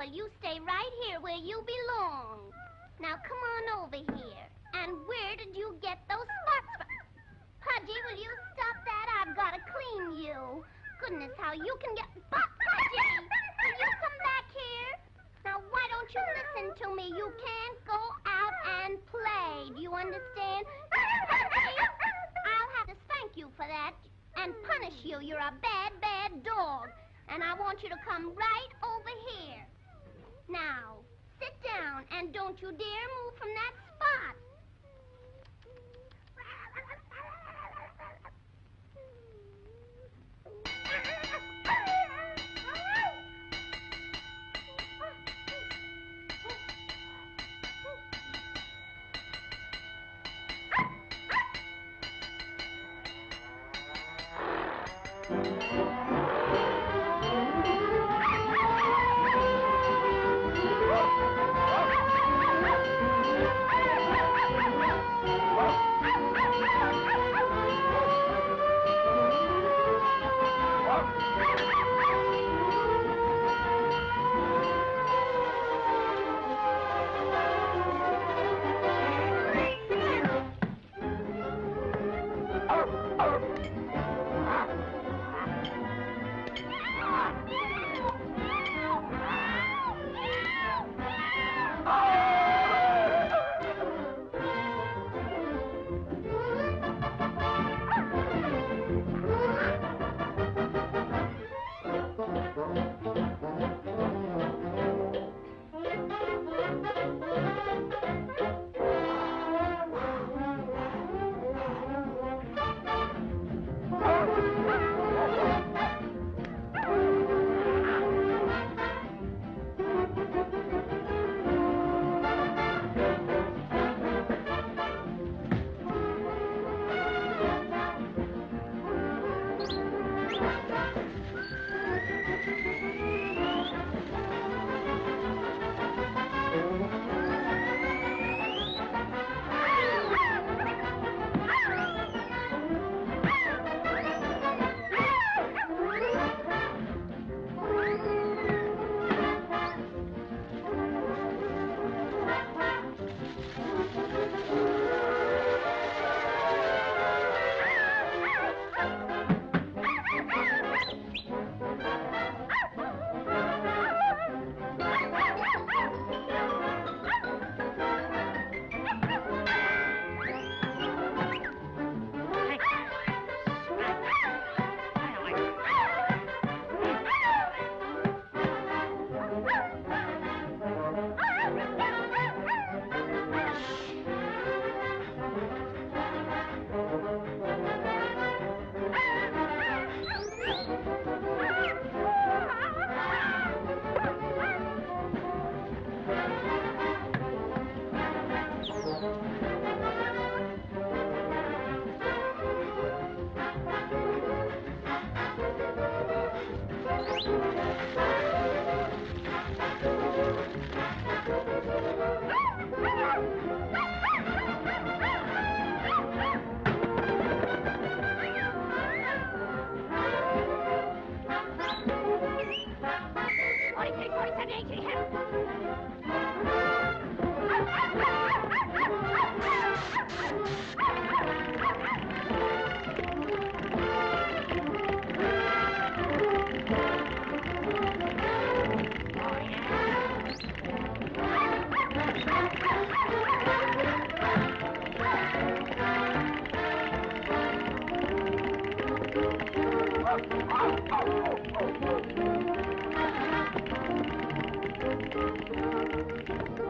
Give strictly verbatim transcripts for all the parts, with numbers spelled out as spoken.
well, you stay right here where you belong. Now, come on over here. And where did you get those spots from? Pudgy, will you stop that? I've got to clean you. Goodness, how you can get... But, Pudgy, will you come back here? Now, why don't you listen to me? You can't go out and play. Do you understand? Pudgy, I'll have to spank you for that and punish you. You're a bad, bad dog. And I want you to come right over here. Now, sit down and don't you dare move from that spot.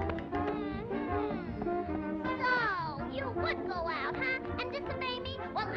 So, you would go out, huh? And disobey me? Well,